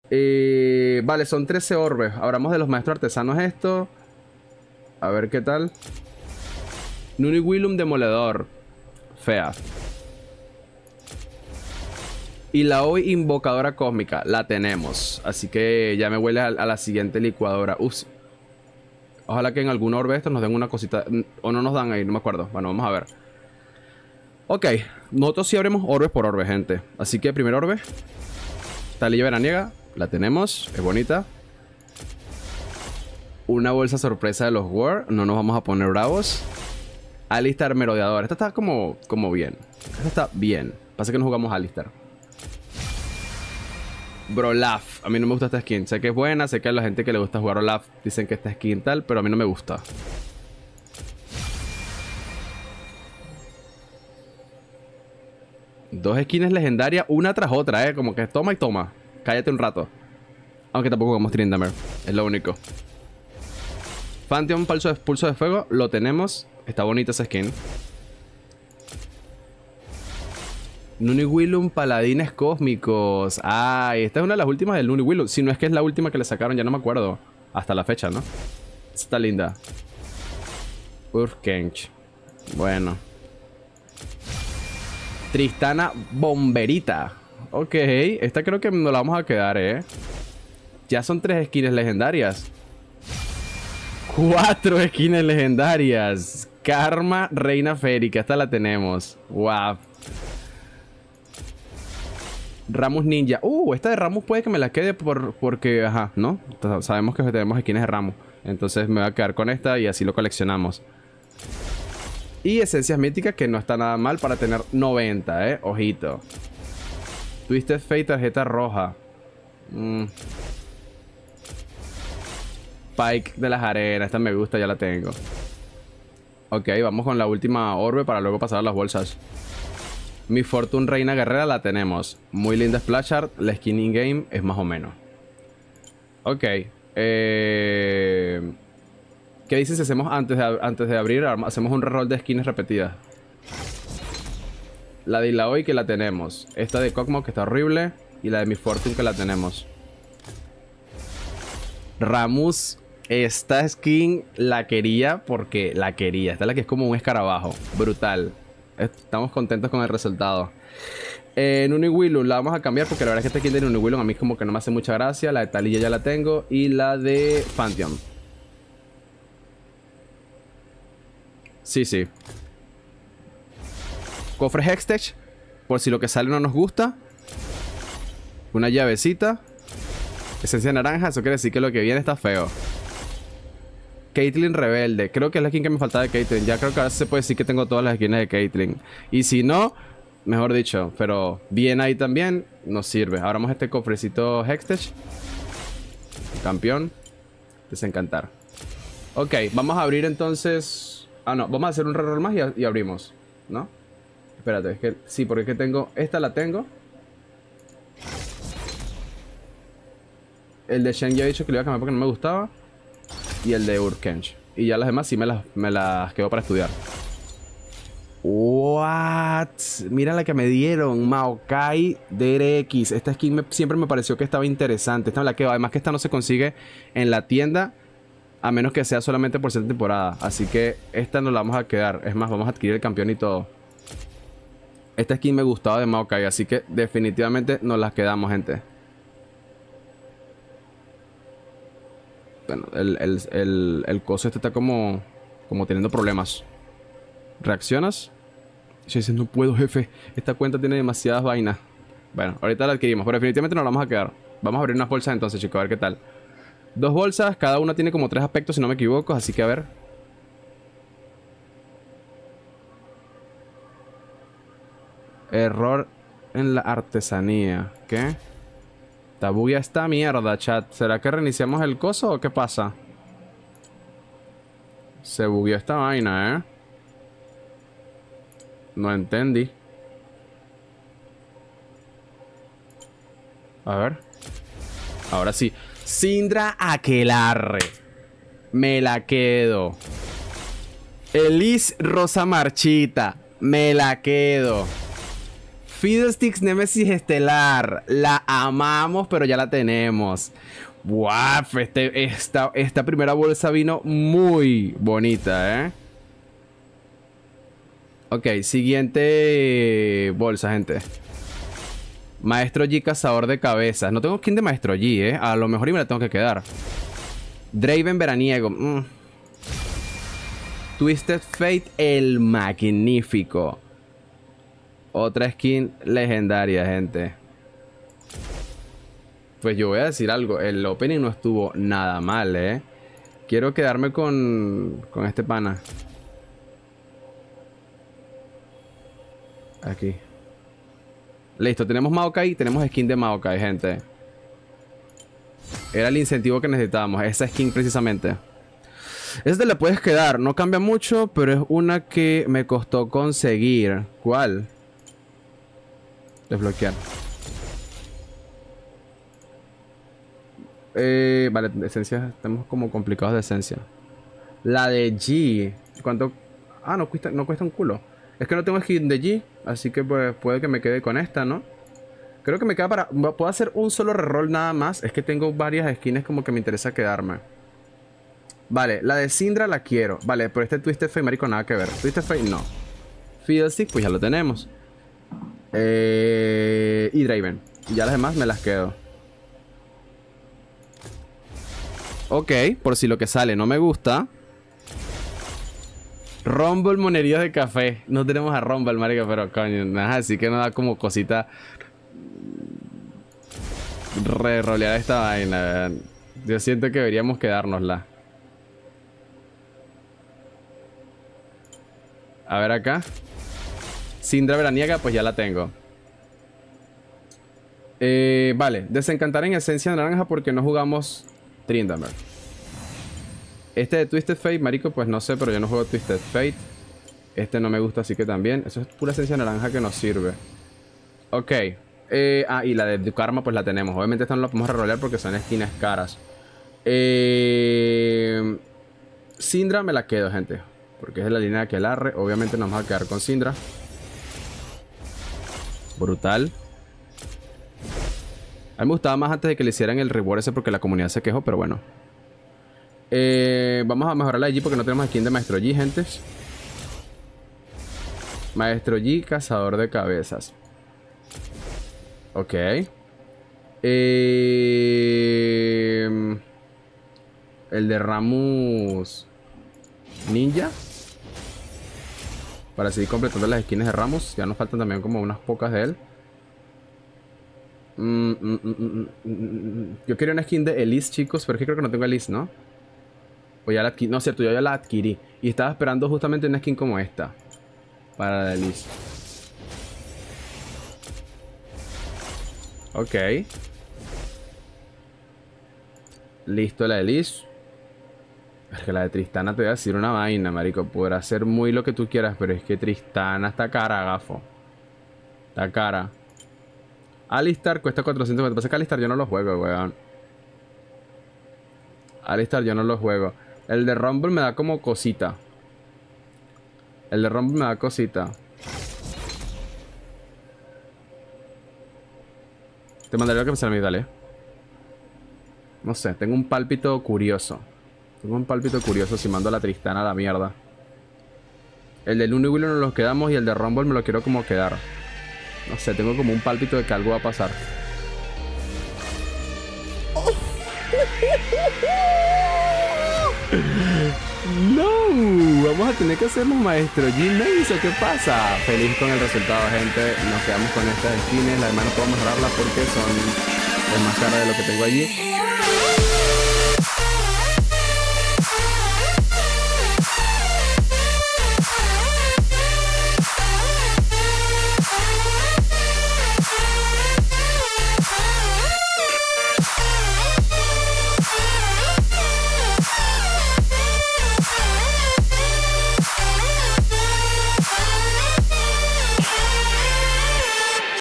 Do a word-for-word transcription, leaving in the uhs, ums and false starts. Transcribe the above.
Eh, vale, son trece orbes. Hablamos de los maestros artesanos esto. A ver qué tal. Nuniwilum demoledor. Fea. Y la hoy invocadora cósmica. La tenemos. Así que ya me huele a, a la siguiente licuadora. Ups. Ojalá que en algún orbe estos nos den una cosita. O no nos dan ahí, no me acuerdo. Bueno, vamos a ver. Ok. Nosotros sí abrimos orbe por orbe, gente. Así que primer orbe. Talilla veraniega. La tenemos. Es bonita. Una bolsa sorpresa de los War. No nos vamos a poner bravos. Alistar merodeador. Esta está como, como bien. Esta está bien. Pasa que no jugamos Alistar. Bro, Olaf. A mí no me gusta esta skin. Sé que es buena. Sé que a la gente que le gusta jugar Olaf dicen que esta skin tal. Pero a mí no me gusta. Dos skins legendarias. Una tras otra, eh. Como que toma y toma. Cállate un rato. Aunque tampoco jugamos Tryndamere. Es lo único. Pantheon, pulso de, pulso de fuego. Lo tenemos. Está bonita esa skin. Nuniwilum, paladines cósmicos. Ah, esta es una de las últimas del Nuniwilum. Si no es que es la última que le sacaron, ya no me acuerdo. Hasta la fecha, ¿no? Está linda. Urkench. Bueno. Tristana Bomberita. Ok, esta creo que nos la vamos a quedar, ¿eh? Ya son tres skins legendarias. Cuatro skins legendarias. Karma, Reina Férica. Esta la tenemos. Wow. Ramus Ninja. Uh, esta de Ramus puede que me la quede por, porque, ajá, ¿no? Sabemos que tenemos skins de Ramus. Entonces me voy a quedar con esta y así lo coleccionamos. Y esencias míticas que no está nada mal para tener noventa, ¿eh? Ojito. Twisted Fate, tarjeta roja. Mm. Pike de las arenas. Esta me gusta, ya la tengo. Ok, vamos con la última orbe para luego pasar a las bolsas. Mi Fortune Reina Guerrera la tenemos. Muy linda Splash Art. La skin in-game es más o menos. Ok. Eh... ¿Qué dices si hacemos antes de, antes de abrir? Hacemos un reroll de skins repetidas. La de Ilaoi que la tenemos. Esta de Kog'Maw que está horrible. Y la de Mi Fortune que la tenemos. Ramus. Esta skin la quería porque la quería. Esta es la que es como un escarabajo. Brutal. Estamos contentos con el resultado. Eh, Nuniwilum la vamos a cambiar porque la verdad es que esta skin de Nuniwilum a mí como que no me hace mucha gracia. La de Taliyah ya la tengo. Y la de Pantheon. Sí, sí. Cofre Hextech. Por si lo que sale no nos gusta. Una llavecita. Esencia naranja. Eso quiere decir que lo que viene está feo. Caitlyn Rebelde. Creo que es la skin que me faltaba de Caitlyn. Ya creo que ahora se puede decir que tengo todas las skins de Caitlyn. Y si no, mejor dicho. Pero bien ahí también nos sirve. Abramos este cofrecito Hextech. Campeón. Desencantar. Ok, vamos a abrir entonces... Ah, no. Vamos a hacer un reroll más y, y abrimos. ¿No? Espérate, es que... Sí, porque es que tengo... Esta la tengo. El de Shen ya he dicho que lo iba a cambiar porque no me gustaba. Y el de Urkench. Y ya las demás sí me las, me las quedo para estudiar. What? Mira la que me dieron. Maokai D R X. Esta skin me, siempre me pareció que estaba interesante. Esta me la quedo. Además que esta no se consigue en la tienda. A menos que sea solamente por cierta temporada. Así que esta nos la vamos a quedar. Es más, vamos a adquirir el campeón y todo. Esta skin me gustaba de Maokai. Así que definitivamente nos las quedamos, gente. Bueno, el, el, el, el coso este está como, como teniendo problemas. ¿Reaccionas? Yo dice, no puedo, jefe. Esta cuenta tiene demasiadas vainas. Bueno, ahorita la adquirimos, pero definitivamente nos la vamos a quedar. Vamos a abrir unas bolsas entonces, chicos, a ver qué tal. Dos bolsas, cada una tiene como tres aspectos, si no me equivoco. Así que a ver. Error en la artesanía. ¿Qué? Está buguea esta mierda, chat. ¿Será que reiniciamos el coso o qué pasa? Se bugueó esta vaina, ¿eh? No entendí. A ver. Ahora sí. Syndra Aquelarre. Me la quedo. Elise Rosa Marchita. Me la quedo. Fiddlesticks Nemesis Estelar. La amamos, pero ya la tenemos. ¡Wow! Este, esta, esta primera bolsa vino muy bonita, ¿eh? Ok, siguiente bolsa, gente. Maestro Yi, cazador de cabezas. No tengo skin de Maestro Yi, ¿eh? A lo mejor y me la tengo que quedar. Draven veraniego. Mm. Twisted Fate, el magnífico. Otra skin legendaria, gente. Pues yo voy a decir algo. El opening no estuvo nada mal, ¿eh? Quiero quedarme con, con este pana. Aquí. Listo, tenemos Maokai. Tenemos skin de Maokai, gente. Era el incentivo que necesitábamos. Esa skin precisamente. Esa te la puedes quedar. No cambia mucho, pero es una que me costó conseguir. ¿Cuál? Desbloquear. Eh, vale, esencia. Estamos como complicados de esencia. La de G. ¿Cuánto? Ah, no cuesta, no cuesta un culo. Es que no tengo skin de G. Así que pues puede que me quede con esta, ¿no? Creo que me queda para... Puedo hacer un solo reroll nada más. Es que tengo varias skins como que me interesa quedarme. Vale, la de Syndra la quiero. Vale, pero este Twisted Fate, marico, nada que ver. Twisted Fate, no. Fiddlestick, pues ya lo tenemos. Eh, y Draven. Y ya las demás me las quedo. Ok, por si lo que sale no me gusta. Rumble, monerías de café. No tenemos a Rumble, marico, pero coño, nada, así que nos da como cosita re-rolear esta vaina. Yo siento que deberíamos quedárnosla. A ver acá. Syndra veraniega, pues ya la tengo. Eh, vale, desencantar en esencia naranja porque no jugamos Tryndamere. Este de Twisted Fate, marico, pues no sé, pero yo no juego Twisted Fate. Este no me gusta, así que también. Eso es pura esencia naranja que nos sirve. Ok. Eh, ah, y la de Dukarma, pues la tenemos. Obviamente esta no la podemos rerolear porque son skins caras. Eh, Syndra me la quedo, gente. Porque es de la línea de Aquelarre. Obviamente nos vamos a quedar con Syndra. Brutal. A mí me gustaba más antes de que le hicieran el reward ese porque la comunidad se quejó, pero bueno. Eh, vamos a mejorar la de G porque no tenemos skin de Maestro Yi, gente. Maestro Yi, cazador de cabezas. Ok. Eh, el de Ramus Ninja. Para seguir completando las skins de Ramus. Ya nos faltan también como unas pocas de él. Mm, mm, mm, mm, mm. Yo quería una skin de Elise, chicos. Pero es que creo que no tengo Elise, ¿no? O ya la adquirí. No, cierto, yo ya la adquirí. Y estaba esperando justamente una skin como esta. Para la Elise. Ok. Listo la Elise. Es que la de Tristana te voy a decir una vaina, marico. Podrá ser muy lo que tú quieras, pero es que Tristana está cara, gafo. Está cara. Alistar cuesta cuatrocientos. Lo que pasa es que Alistar yo no lo juego, weón. Alistar yo no lo juego. El de Rumble me da como cosita. El de Rumble me da cosita. Te mandaré lo que me sale a mí, dale. No sé, tengo un pálpito curioso. Tengo un pálpito curioso si mando a la Tristana a la mierda. El del Uniwillow nos los quedamos y el de Rumble me lo quiero como quedar. No sé, tengo como un pálpito de que algo va a pasar. No, vamos a tener que hacernos Maestro Yi Maze. ¿Qué pasa? Feliz con el resultado, gente. Nos quedamos con estas skins. La demás no puedo mejorarla porque son es más cara de lo que tengo allí.